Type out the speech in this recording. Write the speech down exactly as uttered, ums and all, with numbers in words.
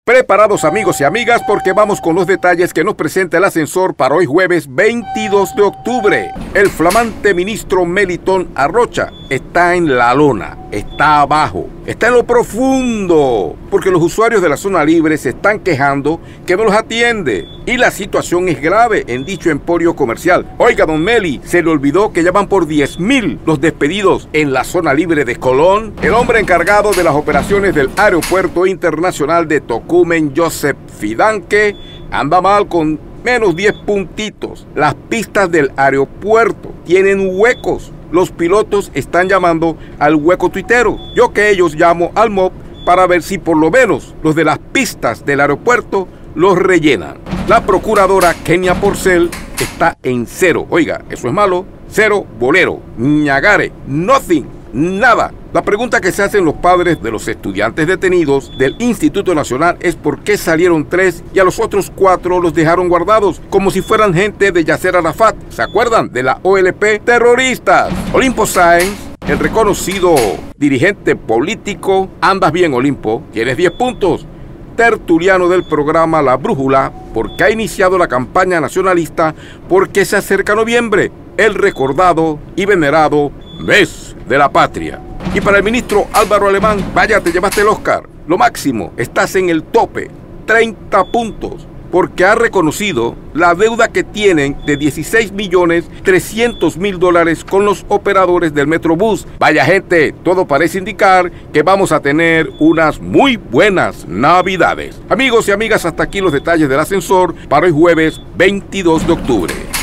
Preparados amigos y amigas porque vamos con los detalles que nos presenta el ascensor para hoy jueves veintidós de octubre. El flamante ministro Melitón Arrocha está en la lona, está abajo, está en lo profundo, porque los usuarios de la zona libre se están quejando que no los atiende. Y la situación es grave en dicho emporio comercial. Oiga, don Meli, se le olvidó que ya van por diez mil los despedidos en la zona libre de Colón. El hombre encargado de las operaciones del Aeropuerto Internacional de Tocumen, Joseph Fidanque, anda mal con menos diez puntitos. Las pistas del aeropuerto tienen huecos. Los pilotos están llamando al hueco tuitero. Yo que ellos llamo al M O B para ver si por lo menos los de las pistas del aeropuerto los rellenan. La procuradora Kenia Porcel está en cero. Oiga, eso es malo. Cero bolero, ñagare, nothing, nada. La pregunta que se hacen los padres de los estudiantes detenidos del Instituto Nacional es por qué salieron tres y a los otros cuatro los dejaron guardados, como si fueran gente de Yasser Arafat. ¿Se acuerdan de la O L P? ¡Terroristas! Olimpo Sáenz, el reconocido dirigente político. Andas bien, Olimpo, tienes diez puntos. Tertuliano del programa La Brújula, porque ha iniciado la campaña nacionalista porque se acerca noviembre, el recordado y venerado mes de la patria. Y para el ministro Álvaro Alemán, vaya, te llevaste el Oscar. Lo máximo, estás en el tope, treinta puntos, porque ha reconocido la deuda que tienen de dieciséis millones trescientos mil dólares con los operadores del Metrobús. Vaya gente, todo parece indicar que vamos a tener unas muy buenas navidades. Amigos y amigas, hasta aquí los detalles del ascensor para hoy jueves veintidós de octubre.